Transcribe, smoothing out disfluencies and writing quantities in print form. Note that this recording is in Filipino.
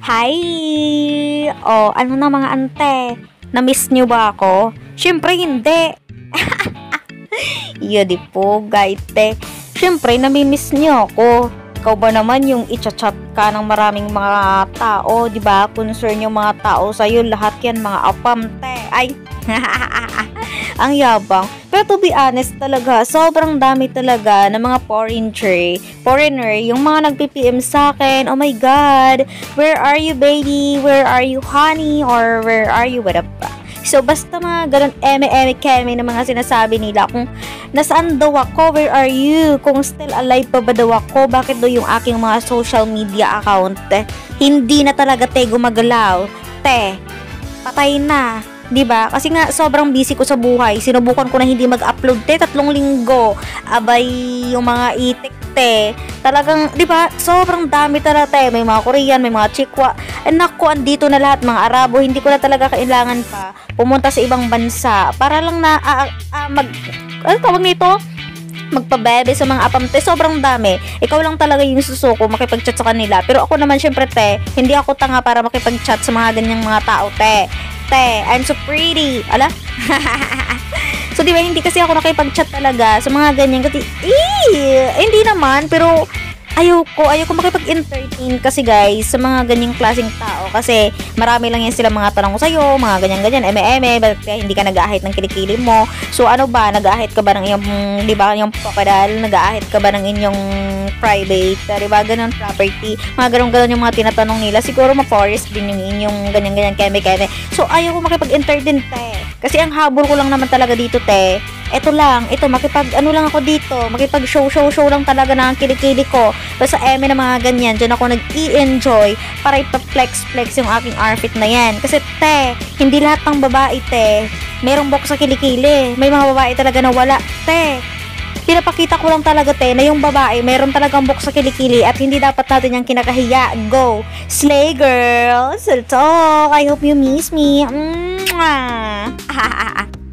Hi! Oh, ano na mga ante? Na-miss nyo ba ako? Siyempre hindi. Di po, gaite. Siyempre, nami-miss nyo ako. Ikaw ba naman yung i-chat ka ng maraming mga tao, di ba? Concern yung mga tao sa'yo, lahat yan mga apamte. Ay, ang yabang. Pero to be honest talaga, sobrang dami talaga ng mga foreigner, yung mga nagpi-PM sa akin. Oh my God, where are you baby? Where are you honey? Or where are you? What up? So, basta mga ganun, keme na mga sinasabi nila. Kung nasaan daw ako, where are you? Kung still alive pa ba daw ako? Bakit daw yung aking mga social media account, hindi na talaga, gumagalaw? Patay na. 'Di ba? Kasi nga sobrang busy ko sa buhay. Sinubukan ko na hindi mag-upload 3 linggo. Abay, yung mga itik talagang 'di ba? Sobrang dami talaga may mga Korean, may mga Chikwa. Naku, andito na lahat mga Arabo. Hindi ko na talaga kailangan pa pumunta sa ibang bansa para lang na ano tawag nito? Magpabebe sa mga apamte, sobrang dami. Ikaw lang talaga yung susuko makipag-chat sa kanila. Pero ako naman syempre hindi ako tanga para makipag-chat sa mga ganyang mga tao, I'm so pretty. Ala? So, di ba, hindi kasi ako nakipag-chat talaga sa mga ganyan. Kasi, hindi naman, pero ayoko makipag-entertain kasi guys sa mga ganyang klaseng tao kasi marami lang yan sila mga tanong sa'yo, mga ganyan-ganyan, bakit kaya hindi ka nag-aahit ng kilikili mo? So ano ba, nag-aahit ka ba ng iyong, di ba, yung papadal, nag-aahit ka ba ng inyong private, di ba, ganun, property, mga ganun yung mga tinatanong nila, siguro ma-forest din yung inyong ganyan-ganyan, keme. So ayoko makipag-entertain, kasi ang habol ko lang naman talaga dito, ito lang ako dito, makipag-show lang talaga na ang kilikili ko. Basta ng mga ganyan, dyan ako nag-i-enjoy para ipa-flex yung aking outfit na yan. Kasi, hindi lahat ng babae, merong buhok sa kilikili. May mga babae talaga na wala, pinapakita ko lang talaga, na yung babae, meron talagang buhok sa kilikili at hindi dapat natin yung kinakahiya. Go! Slay, girl! So, I hope you miss me. Mwah!